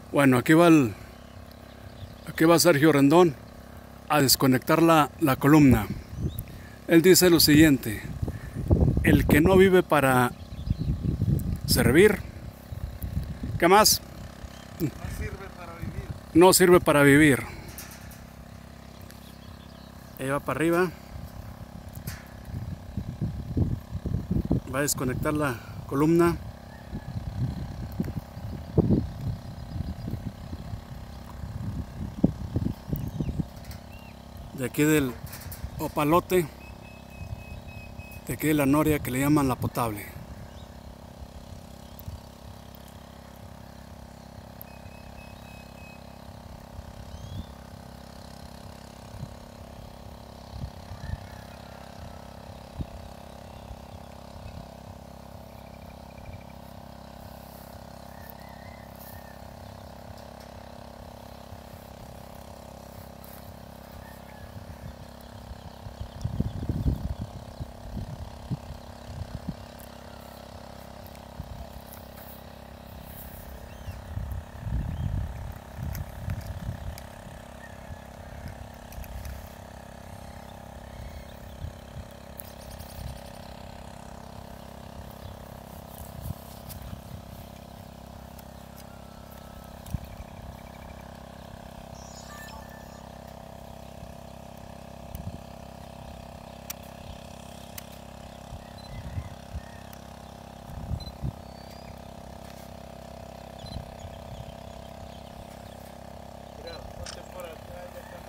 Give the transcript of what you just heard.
Bueno, aquí va Sergio Rendón a desconectar la columna. Él dice lo siguiente: el que no vive para servir, ¿qué más? No sirve para vivir. No sirve para vivir. Ahí va para arriba. Va a desconectar la columna. De aquí del Opalote, de aquí de la noria que le llaman la potable. Mira, ponte por acá, ya